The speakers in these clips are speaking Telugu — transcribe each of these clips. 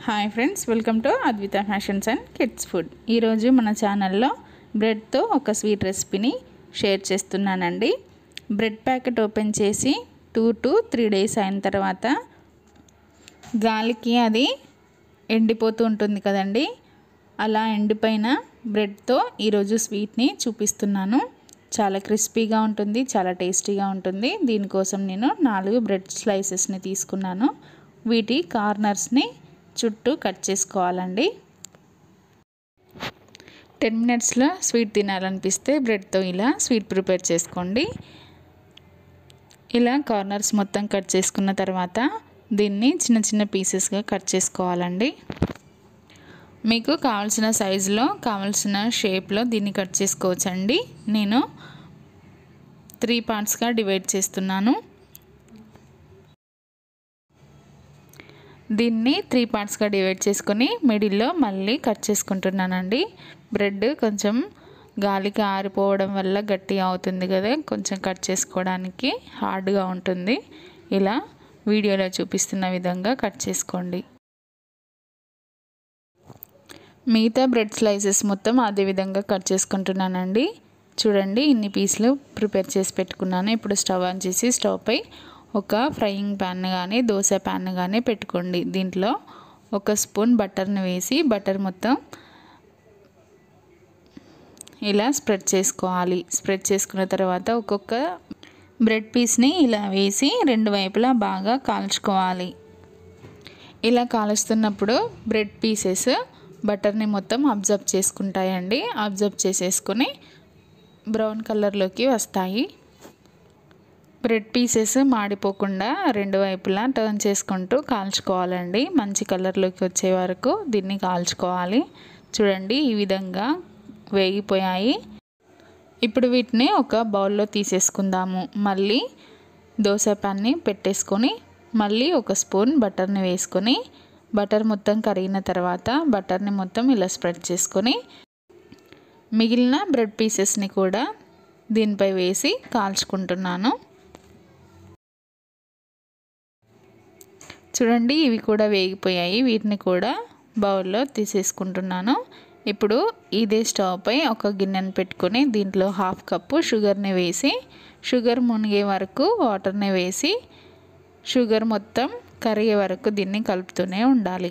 Hi friends, welcome to adhvithafashions and kids food. ఈరోజు మన ఛానల్లో బ్రెడ్తో ఒక స్వీట్ రెసిపీని షేర్ చేస్తున్నానండి. బ్రెడ్ ప్యాకెట్ ఓపెన్ చేసి 2 to 3 days అయిన తర్వాత గాలికి అది ఎండిపోతూ ఉంటుంది కదండి. అలా ఎండిపోయిన బ్రెడ్తో ఈరోజు స్వీట్ని చూపిస్తున్నాను. చాలా క్రిస్పీగా ఉంటుంది, చాలా టేస్టీగా ఉంటుంది. దీనికోసం నేను 4 బ్రెడ్ స్లైసెస్ని తీసుకున్నాను. వీటి కార్నర్స్ని చుట్టూ కట్ చేసుకోవాలండి. 10 minutesలో స్వీట్ తినాలనిపిస్తే బ్రెడ్తో ఇలా స్వీట్ ప్రిపేర్ చేసుకోండి. ఇలా కార్నర్స్ మొత్తం కట్ చేసుకున్న తర్వాత దీన్ని చిన్న చిన్న పీసెస్గా కట్ చేసుకోవాలండి. మీకు కావాల్సిన సైజులో కావాల్సిన షేప్లో దీన్ని కట్ చేసుకోవచ్చండి. నేను 3 partsగా డివైడ్ చేస్తున్నాను. దీన్ని 3 partsగా డివైడ్ చేసుకొని మిడిల్లో మళ్ళీ కట్ చేసుకుంటున్నానండి. బ్రెడ్ కొంచెం గాలికి ఆరిపోవడం వల్ల గట్టిగా అవుతుంది కదా, కొంచెం కట్ చేసుకోవడానికి హార్డ్గా ఉంటుంది. ఇలా వీడియోలో చూపిస్తున్న విధంగా కట్ చేసుకోండి. మిగతా బ్రెడ్ స్లైసెస్ మొత్తం అదే విధంగా కట్ చేసుకుంటున్నానండి. చూడండి, ఇన్ని పీసులు ప్రిపేర్ చేసి పెట్టుకున్నాను. ఇప్పుడు స్టవ్ ఆన్ చేసి స్టవ్ పై ఒక ఫ్రైయింగ్ ప్యాన్ కానీ దోశ ప్యాన్ కానీ పెట్టుకోండి. దీంట్లో 1 స్పూన్ బటర్ని వేసి బటర్ మొత్తం ఇలా స్ప్రెడ్ చేసుకోవాలి. స్ప్రెడ్ చేసుకున్న తర్వాత ఒక్కొక్క బ్రెడ్ పీస్ని ఇలా వేసి 2 వైపులా బాగా కాల్చుకోవాలి. ఇలా కాలుస్తున్నప్పుడు బ్రెడ్ పీసెస్ బటర్ని మొత్తం అబ్జర్వ్ చేసుకుంటాయండి. అబ్జర్వ్ చేసేసుకొని బ్రౌన్ కలర్లోకి వస్తాయి. బ్రెడ్ పీసెస్ మాడిపోకుండా 2 వైపులా టర్న్ చేసుకుంటూ కాల్చుకోవాలండి. మంచి కలర్లోకి వచ్చే వరకు దీన్ని కాల్చుకోవాలి. చూడండి, ఈ విధంగా వేగిపోయాయి. ఇప్పుడు వీటిని ఒక బౌల్లో తీసేసుకుందాము. మళ్ళీ దోశ ప్యాన్ని పెట్టేసుకొని మళ్ళీ 1 స్పూన్ బటర్ని వేసుకొని బటర్ మొత్తం కరిగిన తర్వాత బటర్ని మొత్తం ఇలా స్ప్రెడ్ చేసుకొని మిగిలిన బ్రెడ్ పీసెస్ని కూడా దీనిపై వేసి కాల్చుకుంటున్నాను. చూడండి, ఇవి కూడా వేగిపోయాయి. వీటిని కూడా బౌల్లో తీసేసుకుంటున్నాను. ఇప్పుడు ఇదే స్టవ్ పై ఒక గిన్నెను పెట్టుకొని దీంట్లో 1/2 కప్పు షుగర్ని వేసి షుగర్ మునిగే వరకు వాటర్ని వేసి షుగర్ మొత్తం కరిగే వరకు దీన్ని కలుపుతూనే ఉండాలి.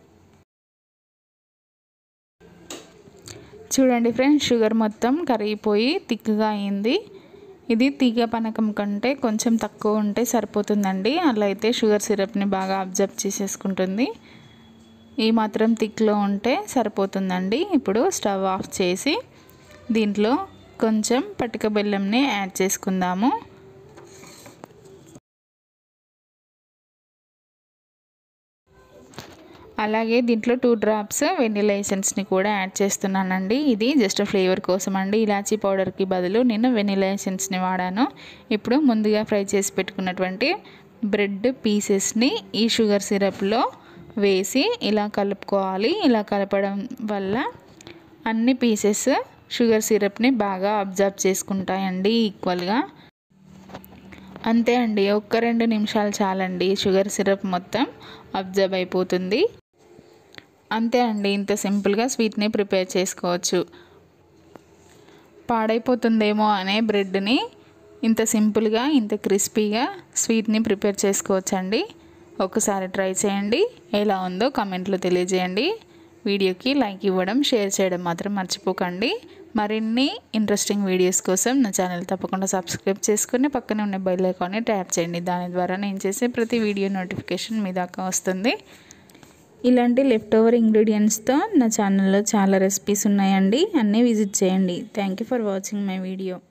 చూడండి ఫ్రెండ్స్, షుగర్ మొత్తం కరిగిపోయి తిక్కుగా అయింది. ఇది తీగ పానకం కంటే కొంచెం తక్కువ ఉంటే సరిపోతుందండి. అలా అయితే షుగర్ సిరప్ని బాగా అబ్జర్వ్ చేసేసుకుంటుంది. ఈ మాత్రం థిక్లో ఉంటే సరిపోతుందండి. ఇప్పుడు స్టవ్ ఆఫ్ చేసి దీంట్లో కొంచెం పటిక బెల్లంని యాడ్ చేసుకుందాము. అలాగే దీంట్లో 2 drops వెనిలా ఎసెన్స్ని కూడా యాడ్ చేస్తున్నానండి. ఇది జస్ట్ ఫ్లేవర్ కోసం అండి. ఇలాచీ పౌడర్కి బదులు నేను వెనిలా ఎసెన్స్ని వాడాను. ఇప్పుడు ముందుగా ఫ్రై చేసి పెట్టుకున్నటువంటి బ్రెడ్ పీసెస్ని ఈ షుగర్ సిరప్లో వేసి ఇలా కలుపుకోవాలి. ఇలా కలపడం వల్ల అన్ని పీసెస్ షుగర్ సిరప్ని బాగా అబ్జర్వ్ చేసుకుంటాయండి ఈక్వల్గా. అంతే అండి, 1-2 నిమిషాలు చాలండి. షుగర్ సిరప్ మొత్తం అబ్జర్వ్ అయిపోతుంది. అంతే అండి, ఇంత సింపుల్గా స్వీట్ని ప్రిపేర్ చేసుకోవచ్చు. పాడైపోతుందేమో అనే బ్రెడ్ని ఇంత సింపుల్గా ఇంత క్రిస్పీగా స్వీట్ని ప్రిపేర్ చేసుకోవచ్చండి. ఒకసారి ట్రై చేయండి. ఎలా ఉందో కామెంట్లో తెలియజేయండి. వీడియోకి లైక్ ఇవ్వడం, షేర్ చేయడం మాత్రం మర్చిపోకండి. మరిన్ని ఇంట్రెస్టింగ్ వీడియోస్ కోసం నా ఛానల్ తప్పకుండా సబ్స్క్రైబ్ చేసుకుని పక్కనే ఉన్న బెల్ ఐకాన్ని ట్యాప్ చేయండి. దాని ద్వారా నేను చేసే ప్రతి వీడియో నోటిఫికేషన్ మీ దాకా వస్తుంది. ఇలాంటి లెఫ్ట్ ఓవర్ ఇంగ్రీడియంట్స్తో నా ఛానల్లో చాలా రెసిపీస్ ఉన్నాయండి. అన్నీ విజిట్ చేయండి. Thank you for watching my video.